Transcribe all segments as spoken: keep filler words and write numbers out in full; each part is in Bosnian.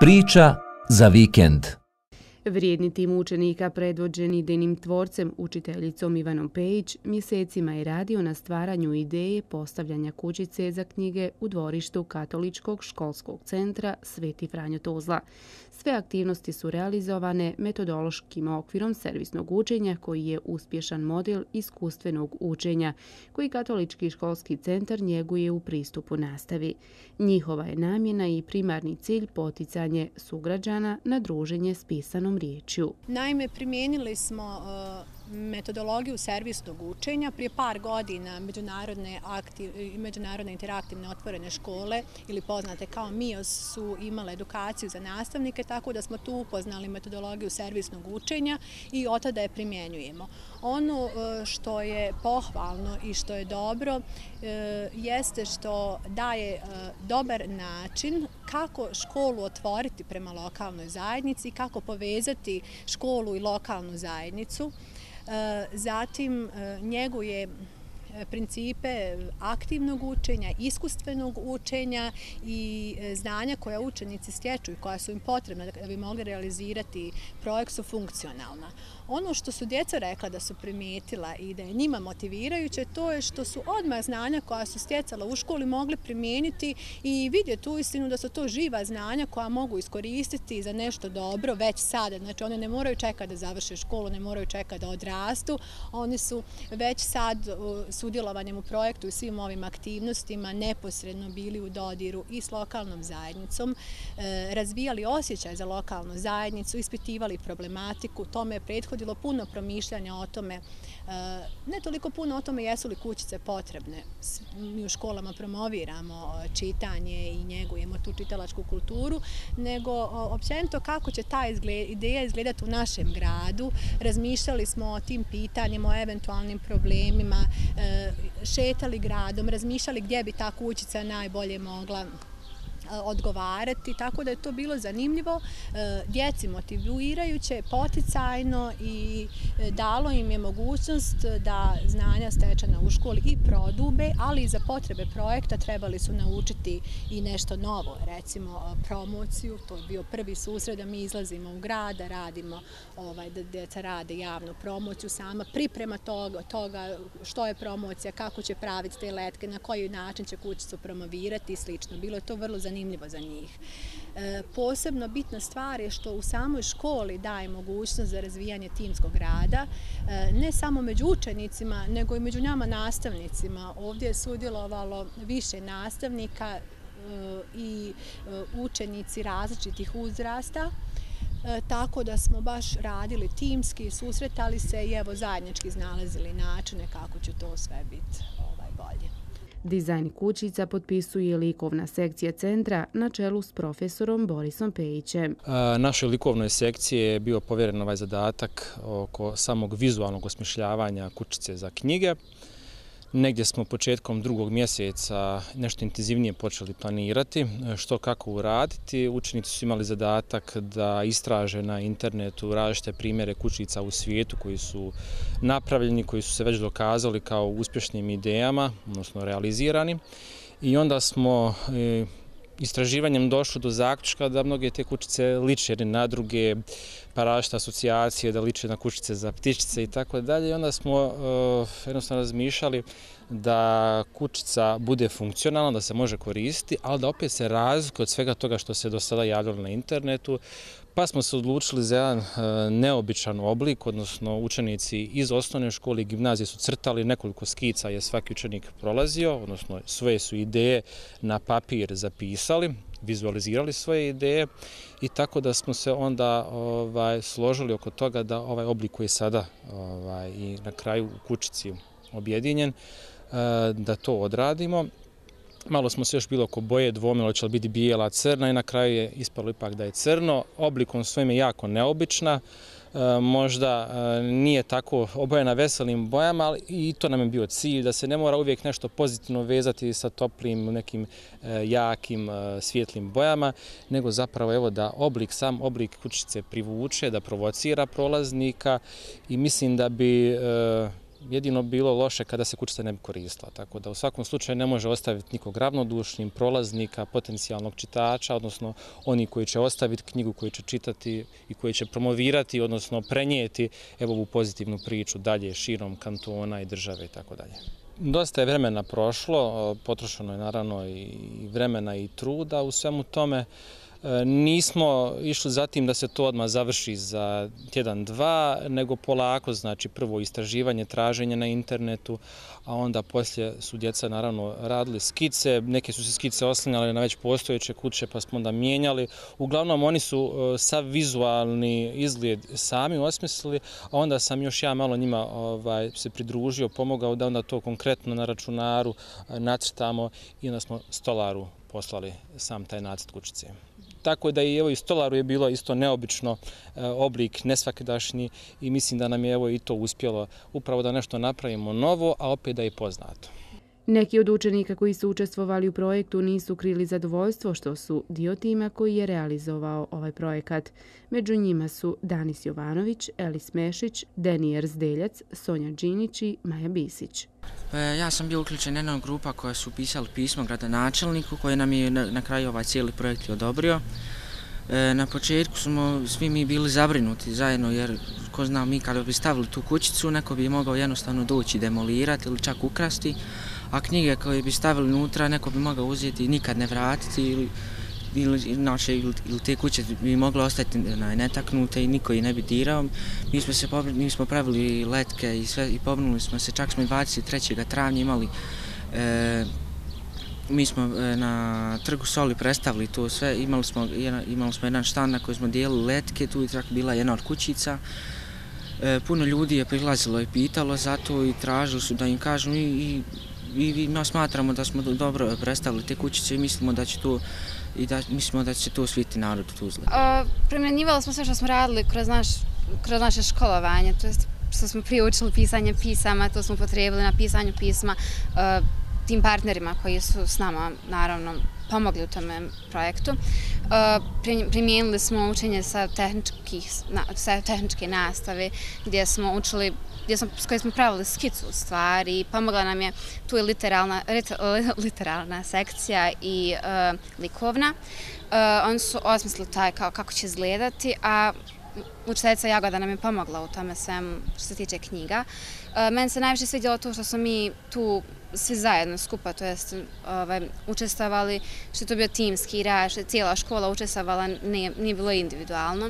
Priča za vikend. Vrijedni tim učenika predvođeni idejnim tvorcem, učiteljicom Ivanom Pejić, mjesecima je radio na stvaranju ideje postavljanja kućice za knjige u dvorištu Katoličkog školskog centra Sveti Franjo Tuzla. Sve aktivnosti su realizovane metodološkim okvirom servisnog učenja koji je uspješan model iskustvenog učenja koji Katolički školski centar njeguje u pristupu nastavi. Njihova je namjena i primarni cilj poticanje sugrađana na druženje s pisanom riječju. Naime, primijenili smo uh, metodologiju servisnog učenja. Prije par godina međunarodne, aktiv, međunarodne interaktivne otvorene škole ili poznate kao M I O S su imale edukaciju za nastavnike, tako da smo tu upoznali metodologiju servisnog učenja i od tada je primjenjujemo. Ono uh, što je pohvalno i što je dobro uh, jeste što daje uh, dobar način kako školu otvoriti prema lokalnoj zajednici, kako povezati školu i lokalnu zajednicu. Zatim njeguje principe aktivnog učenja, iskustvenog učenja i znanja koja učenici stječu i koja su im potrebna da bi mogli realizirati projekt su funkcionalna. Ono što su djeca rekla da su primijetila i da je njima motivirajuće, to je što su odmah znanja koja su stjecala u školi mogli primijeniti i vidjeti uistinu da su to živa znanja koja mogu iskoristiti za nešto dobro već sada. Znači one ne moraju čekati da završe školu, ne moraju čekati da odrastu, oni su već sad sudjelovanjem u projektu i svim ovim aktivnostima neposredno bili u dodiru i s lokalnom zajednicom, razvijali osjećaj za lokalnu zajednicu, ispitivali problematiku, tome je prethodilo puno promišljanja o tome, ne toliko puno o tome jesu li kućice potrebne. Mi u školama promoviramo čitanje i njegujemo tu čitalačku kulturu, nego općenito kako će ta ideja izgledati u našem gradu. Razmišljali smo o tim pitanjima, o eventualnim problemima, šetali gradom, razmišljali gdje bi ta kućica najbolje mogla odgovarati, tako da je to bilo zanimljivo, djeci motivirajuće, poticajno i dalo im je mogućnost da znanja stečena u školi i prodube, ali i za potrebe projekta trebali su naučiti i nešto novo, recimo promociju, to je bio prvi susret da mi izlazimo u grad, da radimo, ovaj, da djeca rade javnu promociju, sama priprema toga, toga što je promocija, kako će praviti te letke, na koji način će kućicu promovirati i slično. Bilo je to vrlo zanimljivo za njih. E, posebno bitna stvar je što u samoj školi daje mogućnost za razvijanje timskog rada, e, ne samo među učenicima, nego i među nama nastavnicima. Ovdje je sudjelovalo više nastavnika e, i e, učenici različitih uzrasta, e, tako da smo baš radili timski, susretali se i evo zajednički iznalazili načine kako će to sve biti ovaj, bolje. Dizajn kućica potpisuje likovna sekcija centra na čelu s profesorom Borisom Pejićem. Našoj likovnoj sekciji je bio povjeren ovaj zadatak oko samog vizualnog osmišljavanja kućice za knjige. Negdje smo početkom drugog mjeseca nešto intenzivnije počeli planirati što kako uraditi. Učenici su imali zadatak da istraže na internetu različite primjere kućica u svijetu koji su napravljeni, koji su se već dokazali kao uspješnim idejama, odnosno realizirani. I onda smo istraživanjem došli do zaključka da mnoge te kućice liče na druge, pa različite asocijacije da liče na kućice za ptičice i tako dalje. I onda smo uh, jednostavno razmišljali da kućica bude funkcionalna, da se može koristiti, ali da opet se razlikuje od svega toga što se do sada javljalo na internetu. Pa smo se odlučili za jedan uh, neobičan oblik, odnosno učenici iz osnovne škole i gimnazije su crtali, nekoliko skica je svaki učenik prolazio, odnosno svoje su ideje na papir zapisali, vizualizirali svoje ideje i tako da smo se onda ovaj, složili oko toga da ovaj oblik koji je sada ovaj, i na kraju u kućici objedinjen, da to odradimo. Malo smo se još bilo oko boje dvomilo, će li biti bijela, crna i na kraju je ispalo ipak da je crno. Oblikom svojim je jako neobična, možda nije tako obojena veselim bojama, ali i to nam je bio cilj, da se ne mora uvijek nešto pozitivno vezati sa toplim, nekim jakim, svijetlim bojama, nego zapravo evo da oblik, sam oblik kućice privuče, da provocira prolaznika i mislim da bi jedino bilo loše kada se kućica ne bi koristila. Tako da u svakom slučaju ne može ostaviti nikog ravnodušnim, prolaznika, potencijalnog čitača, odnosno oni koji će ostaviti knjigu, koji će čitati i koji će promovirati, odnosno prenijeti evo ovu pozitivnu priču dalje širom kantona i države i tako dalje. Dosta je vremena prošlo, potrošeno je naravno i vremena i truda u svemu tome. Nismo išli za tim da se to odmah završi za tjedan, dva, nego polako, znači prvo istraživanje, traženje na internetu, a onda poslije su djeca naravno radili skice, neke su se skice oslanjale na već postojeće kuće pa smo onda mijenjali. Uglavnom oni su sav vizualni izgled sami osmislili, a onda sam još ja malo njima ovaj, se pridružio, pomogao da onda to konkretno na računaru nacrtamo i onda smo stolaru poslali sam taj nacrt kućice. Tako da i evo i stolaru je bilo isto neobično oblik, nesvakidašnji i mislim da nam je evo i to uspjelo upravo da nešto napravimo novo, a opet da je poznato. Neki od učenika koji su učestvovali u projektu nisu krili zadovoljstvo što su dio tima koji je realizovao ovaj projekat. Među njima su Danis Jovanović, Elis Mešić, Denije Zdeljac, Sonja Đinić i Maja Bisić. Ja sam bio uključen jedna grupa koja su pisali pismo gradonačelniku koji nam je na kraju ovaj cijeli projekt odobrio. Na početku smo svi mi bili zabrinuti zajedno jer ko zna mi kada bi stavili tu kućicu neko bi mogao jednostavno doći demolirati ili čak ukrasti, a knjige koje bi stavili unutra neko bi mogao uzeti i nikad ne vratiti ili ili, inače, ili, ili te kuće bi mogle ostati netaknute i niko ih ne bi dirao. Mi smo, se, mi smo pravili letke i, sve, i pobrinuli smo se, čak smo i dvadeset trećeg travnja imali, e, mi smo e, na Trgu Soli predstavili to sve, imali smo, jedna, imali smo jedan štand na koji smo dijelili letke, tu je čak bila jedna od kućica. E, puno ljudi je prilazilo i pitalo za to i tražili su da im kažu i, i, i mi smatramo da smo dobro predstavili te kućice i mislimo da će to i da mislimo da će to sviti narod u Tuzli. Primjenjivali smo sve što smo radili kroz, naš, kroz naše školovanje, to jest što smo prije učili pisanje pisama, to smo potrebili na pisanju pisma uh, tim partnerima koji su s nama naravno pomogli u tome projektu. Uh, primijenili smo učenje sa, na, sa tehničke nastave gdje smo učili gdje smo, s kojoj smo pravili skicu u stvari i pomogla nam je tu je literalna, literalna sekcija i uh, likovna. Uh, oni su osmislili taj kao kako će izgledati, a učiteljica Jagoda nam je pomogla u tome svemu što se tiče knjiga. Uh, meni se najviše svidjelo to što smo mi tu svi zajedno skupa, to jest ovaj, učestvovali, što je to bio timski rad, što je cijela škola učestvovala, nije, nije bilo individualno.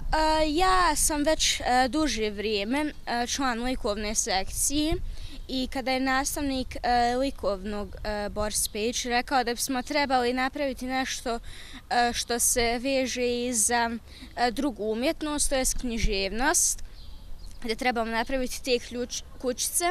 Ja sam već duže vrijeme član likovne sekcije i kada je nastavnik likovnog Boris Pejić rekao da bismo trebali napraviti nešto što se veže i za drugu umjetnost, to je književnost, gdje trebamo napraviti te kućice.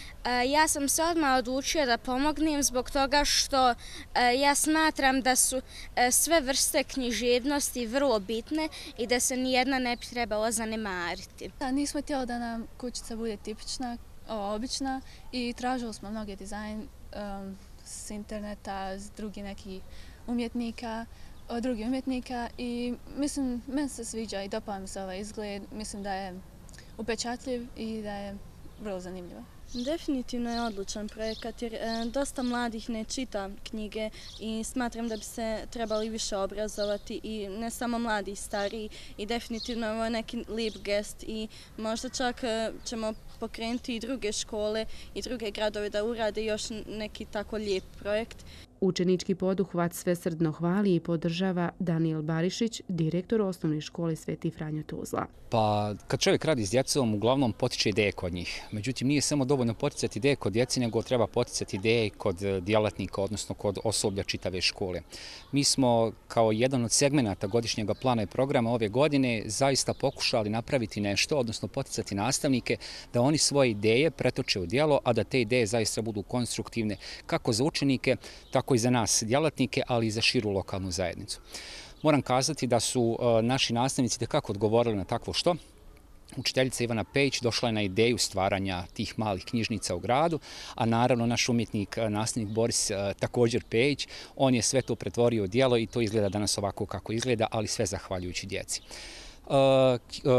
Ja sam se odmah odlučio da pomognem zbog toga što ja smatram da su sve vrste književnosti vrlo bitne i da se nijedna ne bi trebala zanemariti. Nismo htjeli da nam kućica bude tipična, obična i tražili smo mnoge dizajn um, s interneta, s drugih nekih umjetnika, od drugih umjetnika i mislim, meni se sviđa i dopada mi se ovaj izgled, mislim da je upečatljiv i da je vrlo zanimljivo. Definitivno je odličan projekat jer e, dosta mladih ne čita knjige i smatram da bi se trebali više obrazovati i ne samo mladi i stariji i definitivno ovo je neki lijep gest i možda čak e, ćemo pokrenuti i druge škole i druge gradove da urade još neki tako lijep projekt. Učenički poduhvat svesrdno hvali i podržava Danijel Barišić, direktor osnovne škole Sveti Franjo Tuzla. Pa kad čovjek radi s djecom, uglavnom potiče ideje kod njih. Međutim, nije samo dovoljno poticati ideje kod djeci, nego treba poticati ideje kod djelatnika, odnosno kod osoblja čitave škole. Mi smo kao jedan od segmenata godišnjeg plana i programa ove godine zaista pokušali napraviti nešto, odnosno poticati nastavnike da oni svoje ideje pretoče u djelo, a da te ideje zaista budu konstruktivne kako za učenike, tako i za nas djelatnike, ali i za širu lokalnu zajednicu. Moram kazati da su naši nastavnici tekako odgovorili na takvo što. Učiteljica Ivana Pejić došla je na ideju stvaranja tih malih knjižnica u gradu, a naravno naš umjetnik, nastavnik Boris također Pejić, on je sve to pretvorio u djelo i to izgleda danas ovako kako izgleda, ali sve zahvaljujući djeci.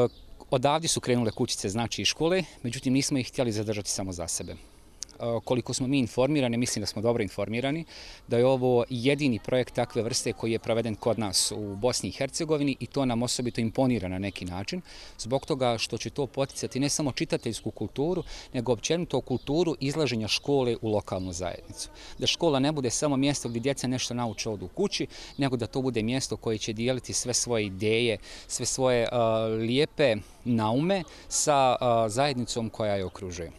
Odavdje su krenule kućice, znači i škole, međutim nismo ih htjeli zadržati samo za sebe. Koliko smo mi informirani, mislim da smo dobro informirani, da je ovo jedini projekt takve vrste koji je proveden kod nas u Bosni i Hercegovini i to nam osobito imponira na neki način, zbog toga što će to poticati ne samo čitateljsku kulturu, nego općenito kulturu izlaženja škole u lokalnu zajednicu. Da škola ne bude samo mjesto gdje djeca nešto nauče od u kući, nego da to bude mjesto koje će dijeliti sve svoje ideje, sve svoje uh, lijepe naume sa uh, zajednicom koja je okružuje.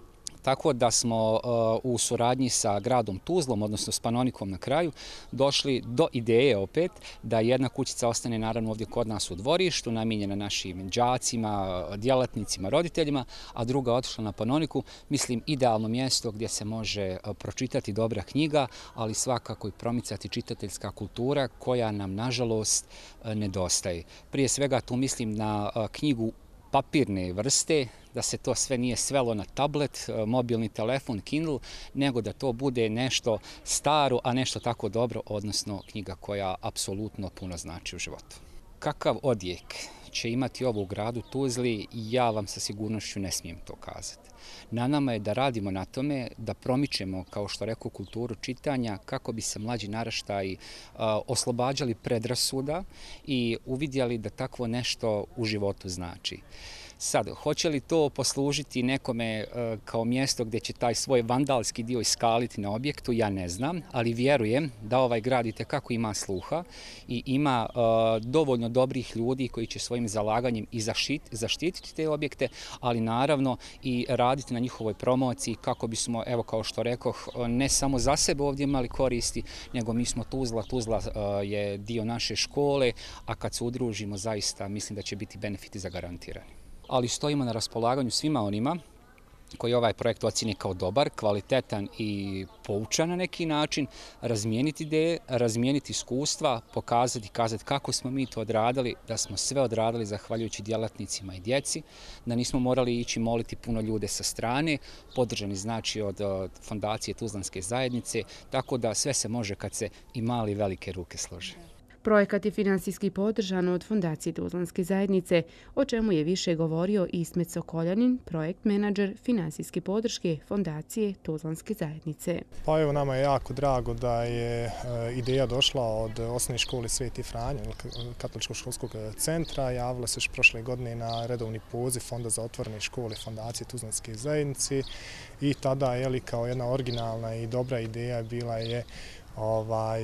Tako da smo uh, u suradnji sa gradom Tuzlom, odnosno s Panonikom na kraju, došli do ideje opet da jedna kućica ostane naravno ovdje kod nas u dvorištu, namijenjena našim đacima, djelatnicima, roditeljima, a druga otišla na Panoniku, mislim idealno mjesto gdje se može uh, pročitati dobra knjiga, ali svakako i promicati čitateljska kultura koja nam nažalost uh, nedostaje. Prije svega tu mislim na uh, knjigu papirne vrste, da se to sve nije svelo na tablet, mobilni telefon, Kindle, nego da to bude nešto staro, a nešto tako dobro, odnosno knjiga koja apsolutno puno znači u životu. Kakav odjek će imati ovo u gradu Tuzli, ja vam sa sigurnošću ne smijem to kazati. Na nama je da radimo na tome, da promičemo, kao što rekao, kulturu čitanja, kako bi se mlađi naraštaji uh, oslobađali predrasuda i uvidjeli da takvo nešto u životu znači. Sad, hoće li to poslužiti nekome uh, kao mjesto gdje će taj svoj vandalski dio iskaliti na objektu, ja ne znam, ali vjerujem da ovaj grad itekako ima sluha i ima uh, dovoljno dobrih ljudi koji će svojim zalaganjem i zaštit, zaštititi te objekte, ali naravno i raditi na njihovoj promociji kako bismo, evo kao što rekoh, ne samo za sebe ovdje imali koristi, nego mi smo Tuzla, Tuzla uh, je dio naše škole, a kad se udružimo zaista mislim da će biti benefiti zagarantirani. Ali stojimo na raspolaganju svima onima koji ovaj projekt ocjeni kao dobar, kvalitetan i poučan na neki način, razmijeniti ideje, razmijeniti iskustva, pokazati, kazati kako smo mi to odradili, da smo sve odradili zahvaljujući djelatnicima i djeci, da nismo morali ići moliti puno ljude sa strane, podržani znači od, od Fondacije Tuzlanske zajednice, tako da sve se može kad se i mali i velike ruke slože. Projekat je finansijski podržan od Fondacije Tuzlanske zajednice, o čemu je više govorio Ismet Sokoljanin, projekt menadžer finansijske podrške Fondacije Tuzlanske zajednice. Pa evo, nama je jako drago da je e, ideja došla od osnovne škole Sveti Franjo, katoličkog školskog centra. Javila se još prošle godine na redovni poziv Fonda za otvorene škole Fondacije Tuzlanske zajednice i tada je kao jedna originalna i dobra ideja bila je ovaj,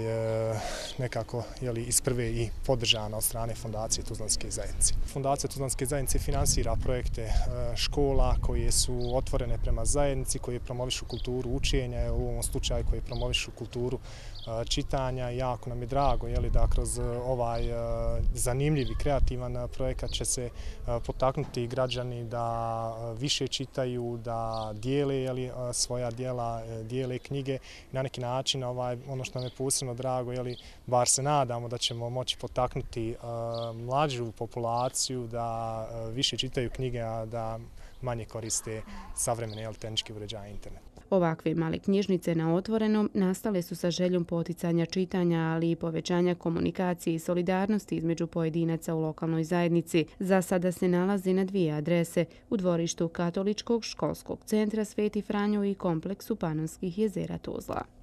nekako jeli, iz prve i podržana od strane Fondacije Tuzlanske zajednice. Fondacija Tuzlanske zajednice finansira projekte škola koje su otvorene prema zajednici, koje promovišu kulturu učenja, u ovom slučaju koje promovišu kulturu čitanja. Jako nam je drago jeli, da kroz ovaj zanimljiv i kreativan projekat će se potaknuti građani da više čitaju, da dijele jeli, svoja djela, dijele knjige. Na neki način ovaj, ono što nam je posebno drago, jeli, bar se nadamo da ćemo moći potaknuti uh, mlađu populaciju da uh, više čitaju knjige, a da manje koriste savremene elektroničke uređaje internet. Ovakve male knjižnice na otvorenom nastale su sa željom poticanja čitanja, ali i povećanja komunikacije i solidarnosti između pojedinaca u lokalnoj zajednici. Za sada se nalazi na dvije adrese, u dvorištu Katoličkog školskog centra Sveti Franjo i kompleksu Panonskih jezera Tuzla.